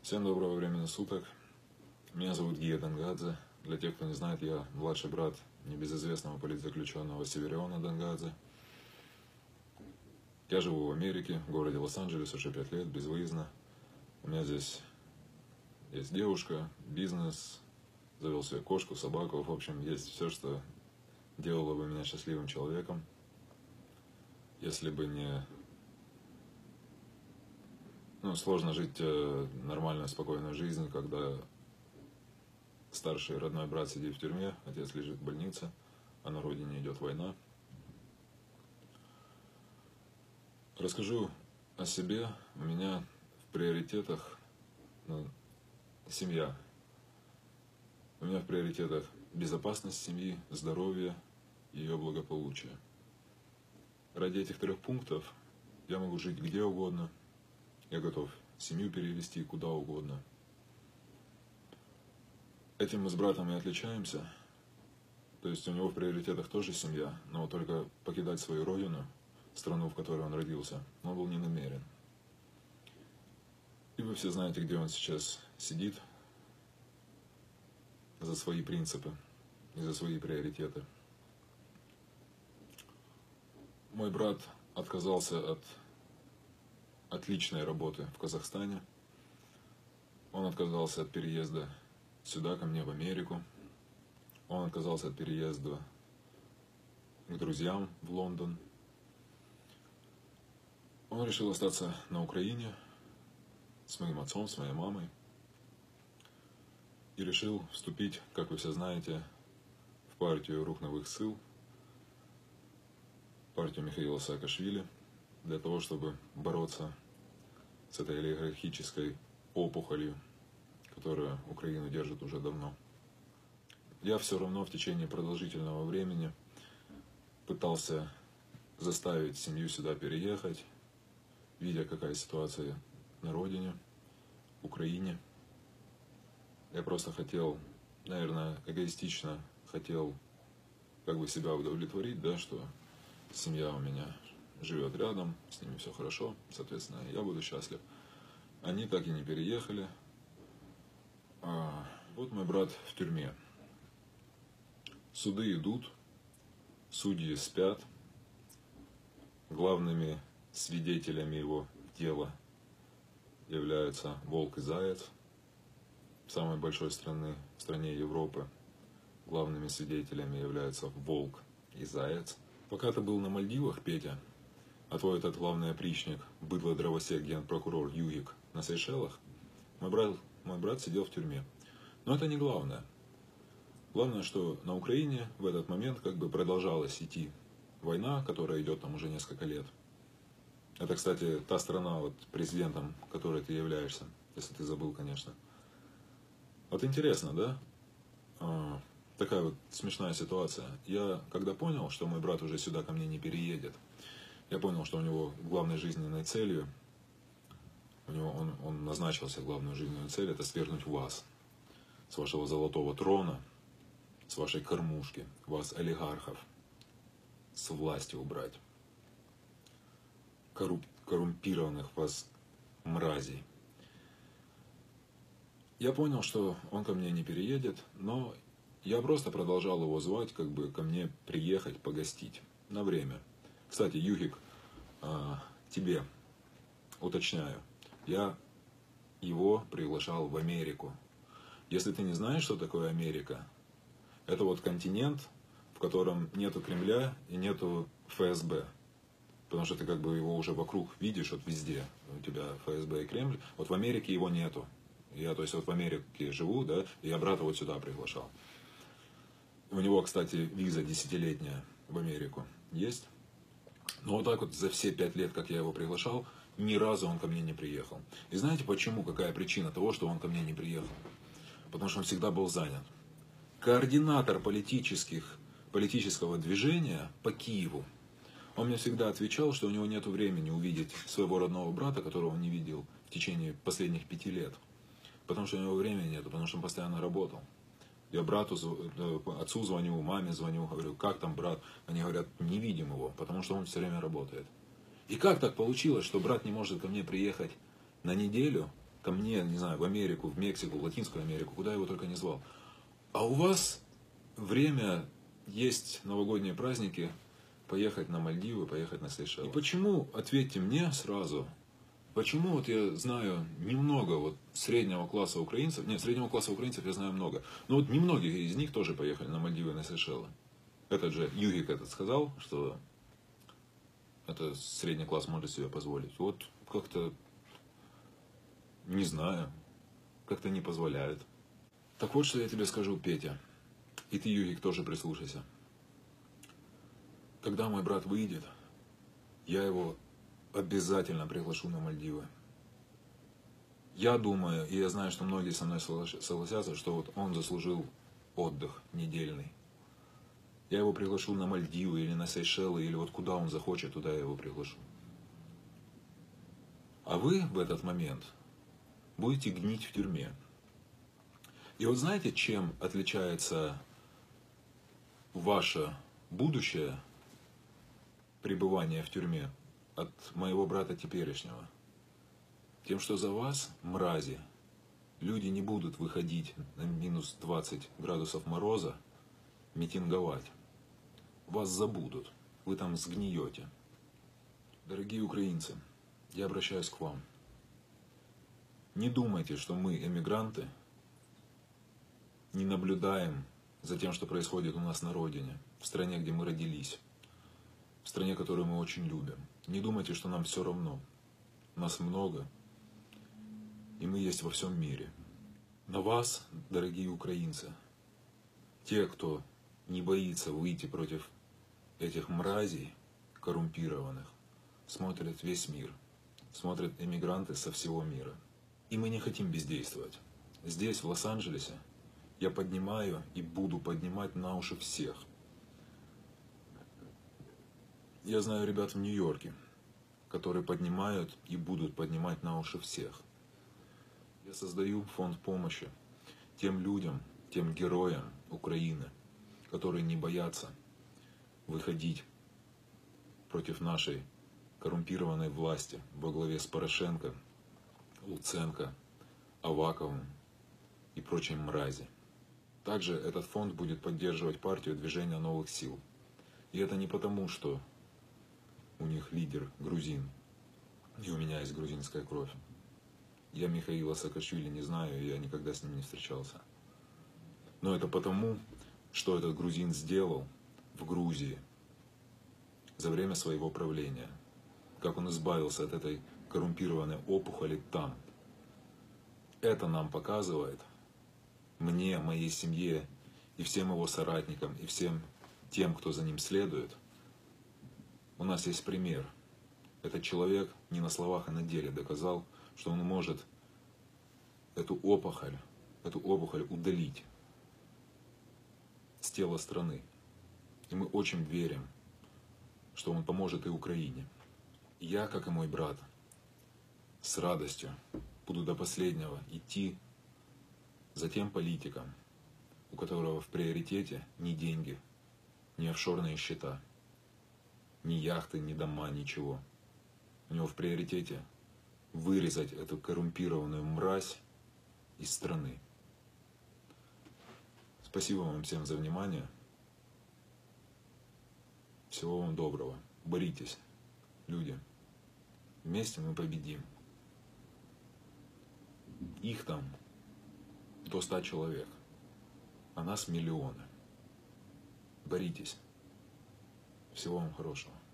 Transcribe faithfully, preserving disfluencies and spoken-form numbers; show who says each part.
Speaker 1: Всем доброго времени суток. Меня зовут Гия Дангадзе. Для тех, кто не знает, я младший брат небезызвестного политзаключенного Севериона Дангадзе. Я живу в Америке, в городе Лос-Анджелес уже пять лет, безвыездно. У меня здесь есть девушка, бизнес, завел себе кошку, собаку. В общем, есть все, что делало бы меня счастливым человеком, если бы не... Ну, сложно жить э, нормальную, спокойную жизнь, когда старший родной брат сидит в тюрьме, отец лежит в больнице, а на родине идет война. Расскажу о себе. У меня в приоритетах ну, семья. У меня в приоритетах безопасность семьи, здоровье и ее благополучие. Ради этих трех пунктов я могу жить где угодно. Я готов семью перевести куда угодно. Этим мы с братом и отличаемся. То есть у него в приоритетах тоже семья, но только покидать свою родину, страну, в которой он родился, он был не намерен. И вы все знаете, где он сейчас сидит за свои принципы и за свои приоритеты. Мой брат отказался от отличной работы в Казахстане. Он отказался от переезда сюда, ко мне, в Америку. Он отказался от переезда к друзьям в Лондон. Он решил остаться на Украине с моим отцом, с моей мамой. И решил вступить, как вы все знаете, в партию Рух Новых Сил, партию Михаила Саакашвили, для того, чтобы бороться с этой олигархической опухолью, которая Украину держит уже давно. Я все равно в течение продолжительного времени пытался заставить семью сюда переехать, видя, какая ситуация на родине, в Украине. Я просто хотел, наверное, эгоистично хотел как бы себя удовлетворить, да, что семья у меня живет рядом, с ними все хорошо, соответственно, я буду счастлив. Они так и не переехали. А вот мой брат в тюрьме. Суды идут, судьи спят. Главными свидетелями его дела являются волк и заяц. В самой большой страны, в стране Европы главными свидетелями являются волк и заяц. Пока ты был на Мальдивах, Петя, а твой этот главный опричник, быдло-дровосек, генпрокурор Югик на Сейшелах, мой брат, мой брат сидел в тюрьме. Но это не главное. Главное, что на Украине в этот момент как бы продолжалась идти война, которая идет там уже несколько лет. Это, кстати, та страна, вот, президентом которой ты являешься, если ты забыл, конечно. Вот интересно, да? А, такая вот смешная ситуация. Я когда понял, что мой брат уже сюда ко мне не переедет, я понял, что у него главной жизненной целью, у него он, он назначился главную жизненную цель, это свергнуть вас с вашего золотого трона, с вашей кормушки, вас, олигархов, с власти убрать, корруп, коррумпированных вас мразей. Я понял, что он ко мне не переедет, но я просто продолжал его звать, как бы ко мне приехать, погостить на время. Кстати, Югик, тебе уточняю, я его приглашал в Америку. Если ты не знаешь, что такое Америка, это вот континент, в котором нету Кремля и нету эф эс бэ. Потому что ты как бы его уже вокруг видишь, вот везде. У тебя эф эс бэ и Кремль. Вот в Америке его нету. Я, то есть, вот в Америке живу, да, и я брата вот сюда приглашал. У него, кстати, виза десятилетняя в Америку есть. Но вот так вот за все пять лет, как я его приглашал, ни разу он ко мне не приехал. И знаете почему? Какая причина того, что он ко мне не приехал? Потому что он всегда был занят. Координатор политических, политического движения по Киеву. Он мне всегда отвечал, что у него нет времени увидеть своего родного брата, которого он не видел в течение последних пяти лет. Потому что у него времени нет, потому что он постоянно работал. Я брату, отцу звоню, маме звоню, говорю, как там брат? Они говорят, не видим его, потому что он все время работает. И как так получилось, что брат не может ко мне приехать на неделю, ко мне, не знаю, в Америку, в Мексику, в Латинскую Америку, куда его только не звал. А у вас время, есть новогодние праздники, поехать на Мальдивы, поехать на Сейшелы. И почему, ответьте мне сразу, почему вот я знаю немного вот среднего класса украинцев, нет, среднего класса украинцев я знаю много, но вот немногие из них тоже поехали на Мальдивы и на Сейшелы. Этот же Югик этот сказал, что это средний класс может себе позволить. Вот как-то, не знаю, как-то не позволяет. Так вот, что я тебе скажу, Петя, и ты, Югик, тоже прислушайся. Когда мой брат выйдет, я его обязательно приглашу на Мальдивы. Я думаю, и я знаю, что многие со мной согласятся, что вот он заслужил отдых недельный. Я его приглашу на Мальдивы или на Сейшелы, или вот куда он захочет, туда я его приглашу. А вы в этот момент будете гнить в тюрьме. И вот знаете, чем отличается ваше будущее пребывание в тюрьме от моего брата теперешнего? Тем, что за вас, мрази, люди не будут выходить на минус двадцать градусов мороза митинговать. Вас забудут, вы там сгниете. Дорогие украинцы, я обращаюсь к вам. Не думайте, что мы, эмигранты, не наблюдаем за тем, что происходит у нас на родине, в стране, где мы родились, в стране, которую мы очень любим. Не думайте, что нам все равно. Нас много, и мы есть во всем мире. На вас, дорогие украинцы, те, кто не боится выйти против этих мразей коррумпированных, смотрит весь мир, смотрят эмигранты со всего мира. И мы не хотим бездействовать. Здесь, в Лос-Анджелесе, я поднимаю и буду поднимать на уши всех. Я знаю ребят в Нью-Йорке, которые поднимают и будут поднимать на уши всех. Я создаю фонд помощи тем людям, тем героям Украины, которые не боятся выходить против нашей коррумпированной власти во главе с Порошенко, Луценко, Аваковым и прочей мрази. Также этот фонд будет поддерживать партию движения новых сил. И это не потому, что у них лидер грузин, и у меня есть грузинская кровь. Я Михаила Саакашвили не знаю, и я никогда с ним не встречался. Но это потому, что этот грузин сделал в Грузии за время своего правления. Как он избавился от этой коррумпированной опухоли там. Это нам показывает, мне, моей семье и всем его соратникам, и всем тем, кто за ним следует, у нас есть пример. Этот человек не на словах, а на деле доказал, что он может эту опухоль, эту опухоль удалить с тела страны. И мы очень верим, что он поможет и Украине. Я, как и мой брат, с радостью буду до последнего идти за тем политиком, у которого в приоритете ни деньги, ни офшорные счета, ни яхты, ни дома, ничего. У него в приоритете вырезать эту коррумпированную мразь из страны. Спасибо вам всем за внимание. Всего вам доброго. Боритесь, люди. Вместе мы победим. Их там до ста человек, а нас миллионы. Боритесь. Всего вам хорошего.